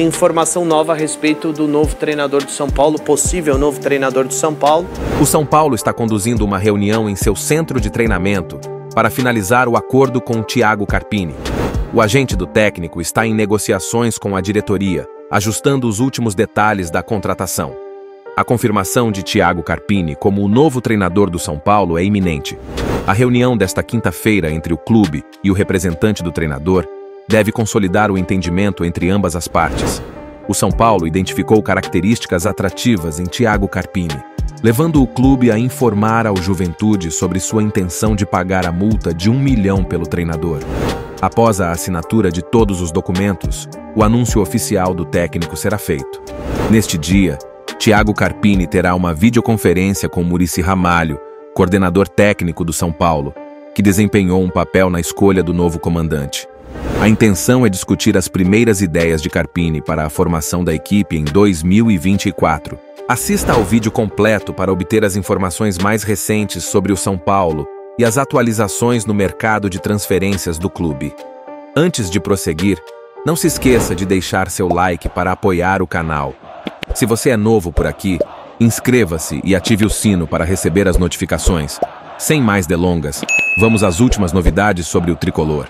tem informação nova a respeito do novo treinador do São Paulo, possível novo treinador do São Paulo. O São Paulo está conduzindo uma reunião em seu centro de treinamento para finalizar o acordo com o Thiago Carpini. O agente do técnico está em negociações com a diretoria, ajustando os últimos detalhes da contratação. A confirmação de Thiago Carpini como o novo treinador do São Paulo é iminente. A reunião desta quinta-feira entre o clube e o representante do treinador deve consolidar o entendimento entre ambas as partes. O São Paulo identificou características atrativas em Thiago Carpini, levando o clube a informar ao Juventude sobre sua intenção de pagar a multa de 1 milhão pelo treinador. Após a assinatura de todos os documentos, o anúncio oficial do técnico será feito. Neste dia, Thiago Carpini terá uma videoconferência com Muricy Ramalho, coordenador técnico do São Paulo, que desempenhou um papel na escolha do novo comandante. A intenção é discutir as primeiras ideias de Carpini para a formação da equipe em 2024. Assista ao vídeo completo para obter as informações mais recentes sobre o São Paulo e as atualizações no mercado de transferências do clube. Antes de prosseguir, não se esqueça de deixar seu like para apoiar o canal. Se você é novo por aqui, inscreva-se e ative o sino para receber as notificações. Sem mais delongas, vamos às últimas novidades sobre o tricolor.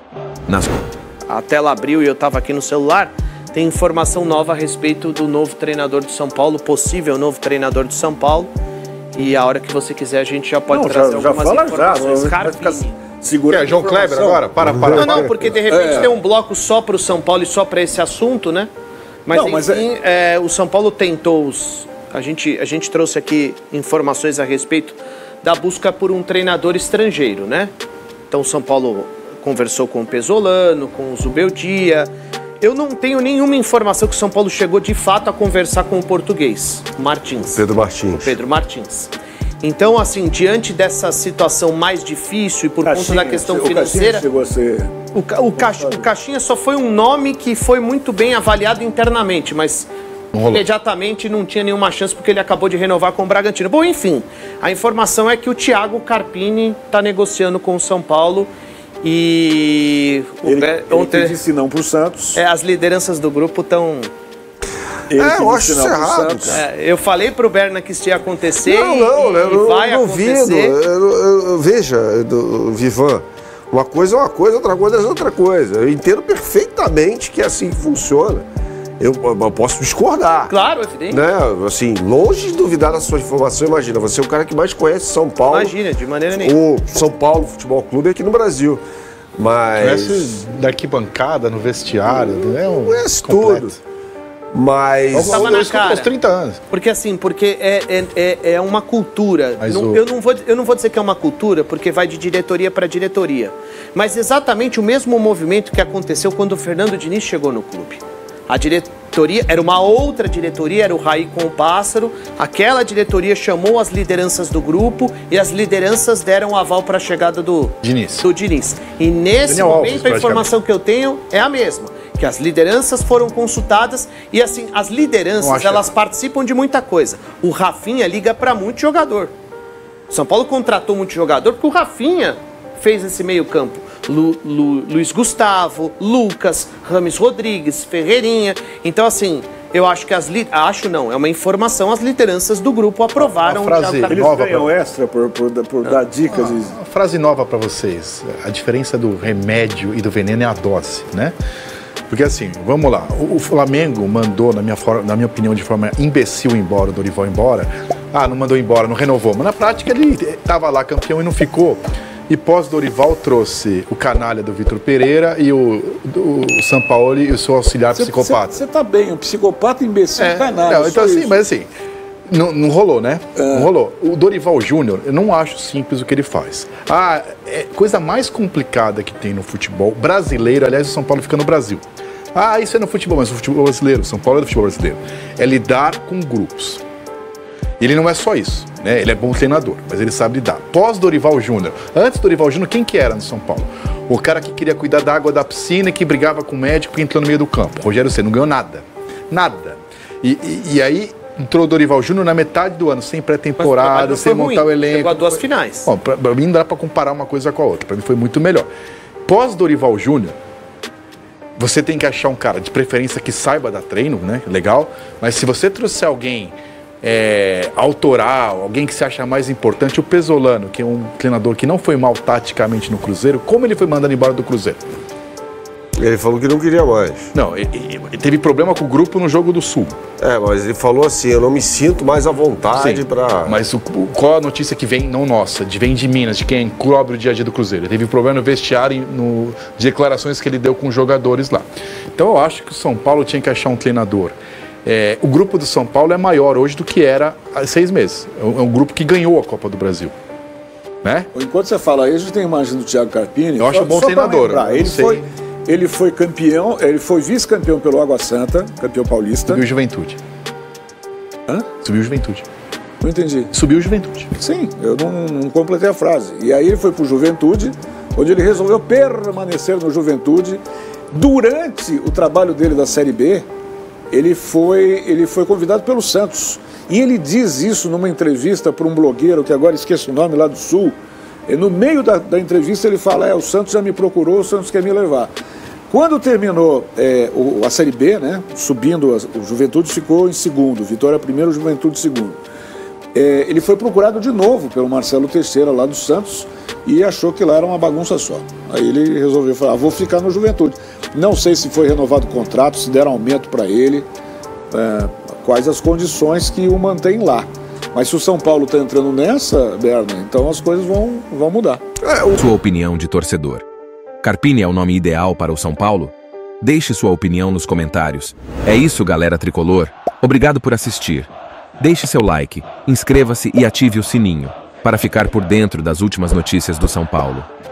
A tela abriu e eu estava aqui no celular. Tem informação nova a respeito do novo treinador do São Paulo, possível novo treinador do São Paulo. E a hora que você quiser a gente já pode trazer algumas informações. Segura. João Kleber agora? Para. Não, porque de repente tem um bloco só para o São Paulo e só para esse assunto, né? Mas enfim, o São Paulo tentou a gente trouxe aqui informações a respeito da busca por um treinador estrangeiro, né? Então o São Paulo conversou com o Pesolano, com o Zubeldia. Eu não tenho nenhuma informação que o São Paulo chegou de fato a conversar com o português, Martins. Pedro Martins. Então, assim, diante dessa situação mais difícil e por conta da questão financeira... Chegou a ser... O Caixinha só foi um nome que foi muito bem avaliado internamente, mas imediatamente não tinha nenhuma chance porque ele acabou de renovar com o Bragantino. Bom, enfim, a informação é que o Thiago Carpini está negociando com o São Paulo e... Ele disse não pro Santos. As lideranças do grupo estão... Eu acho isso errado. Eu falei pro Berna que isso ia acontecer eu vai acontecer. Veja, Vivan, uma coisa é uma coisa, outra coisa é outra coisa. Eu entendo perfeitamente que é assim que funciona. Eu posso discordar. Claro, evidente. Né? Assim, longe de duvidar da sua informação, imagina, você é o cara que mais conhece São Paulo. Imagina, de maneira nenhuma. O São Paulo Futebol Clube aqui no Brasil. Mas... Conhece da arquibancada, no vestiário, conhece tudo. Mas... Estava na cara. Aos 30 anos. Porque assim, é uma cultura. Eu não vou dizer que é uma cultura, porque vai de diretoria para diretoria. Mas exatamente o mesmo movimento que aconteceu quando o Fernando Diniz chegou no clube. A diretoria era uma outra diretoria, era o Raí com o Pássaro. Aquela diretoria chamou as lideranças do grupo e as lideranças deram aval para a chegada do Diniz. E nesse momento a informação que eu tenho é a mesma. Que as lideranças foram consultadas e assim, as lideranças elas participam de muita coisa. O Rafinha liga para muito jogador. O São Paulo contratou muito jogador porque o Rafinha fez esse meio campo. Luiz Gustavo, Lucas, Rames Rodrigues, Ferreirinha. Então assim, eu acho que é uma informação, as lideranças do grupo aprovaram. Eles ganham extra por dar dicas. Uma frase nova para vocês. A diferença do remédio e do veneno é a dose, né? Porque assim, vamos lá, o Flamengo mandou, na minha opinião, de forma imbecil embora, o Dorival embora. Não mandou embora, não renovou. Mas na prática ele estava lá campeão e não ficou. E pós-Dorival trouxe o canalha do Vitor Pereira e o Sampaoli e o seu auxiliar psicopata. Você tá bem, um psicopata imbecil canalha. Não, então assim, mas assim, não rolou, né? Não rolou. O Dorival Júnior, eu não acho simples o que ele faz. Coisa mais complicada que tem no futebol brasileiro, aliás, o São Paulo fica no Brasil. Isso é no futebol, mas no futebol brasileiro, São Paulo é do futebol brasileiro. É lidar com grupos. Ele não é só isso, né? Ele é bom treinador, mas ele sabe lidar. Pós-Dorival Júnior, antes do Dorival Júnior, quem que era no São Paulo? O cara que queria cuidar da água da piscina e que brigava com o médico e entrou no meio do campo. Rogério Ceni não ganhou nada. Nada. E aí entrou o Dorival Júnior na metade do ano, sem pré-temporada, sem montar o elenco. Chegou a 2 finais. Bom, pra mim não dá pra comparar uma coisa com a outra. Pra mim foi muito melhor. Pós-Dorival Júnior, você tem que achar um cara, de preferência que saiba dar treino, né? Legal. Mas se você trouxer alguém autoral, alguém que se acha mais importante, o Pesolano, que é um treinador que não foi mal taticamente no Cruzeiro, como ele foi mandado embora do Cruzeiro? Ele falou que não queria mais. Não, ele teve problema com o grupo no Jogo do Sul. Mas ele falou assim, eu não me sinto mais à vontade para... Mas qual a notícia que vem, não nossa, vem de Minas, de quem cobre o dia a dia do Cruzeiro? Ele teve problema no vestiário, de declarações que ele deu com os jogadores lá. Então eu acho que o São Paulo tinha que achar um treinador. O grupo do São Paulo é maior hoje do que era há 6 meses. É um grupo que ganhou a Copa do Brasil. Né? Enquanto você fala aí, a gente tem a imagem do Thiago Carpini. Eu acho um bom treinador. Ele foi campeão, ele foi vice-campeão pelo Água Santa, campeão paulista. Subiu Juventude. Hã? Subiu Juventude. Não entendi. Subiu Juventude. Sim, eu não completei a frase. E aí ele foi pro Juventude, onde ele resolveu permanecer no Juventude. Durante o trabalho dele da Série B, ele foi convidado pelo Santos. E ele diz isso numa entrevista para um blogueiro, que agora esqueço o nome, lá do Sul. E no meio da entrevista ele fala, o Santos já me procurou, o Santos quer me levar. Quando terminou a Série B, né, subindo, o Juventude ficou em segundo, Vitória primeiro, Juventude segundo. Ele foi procurado de novo pelo Marcelo Teixeira, lá do Santos, e achou que lá era uma bagunça só. Aí ele resolveu falar, vou ficar no Juventude. Não sei se foi renovado o contrato, se deram aumento para ele, quais as condições que o mantém lá. Mas se o São Paulo está entrando nessa, Berna, então as coisas vão mudar. Sua opinião de torcedor. Carpini é o nome ideal para o São Paulo? Deixe sua opinião nos comentários. É isso, galera tricolor. Obrigado por assistir. Deixe seu like, inscreva-se e ative o sininho para ficar por dentro das últimas notícias do São Paulo.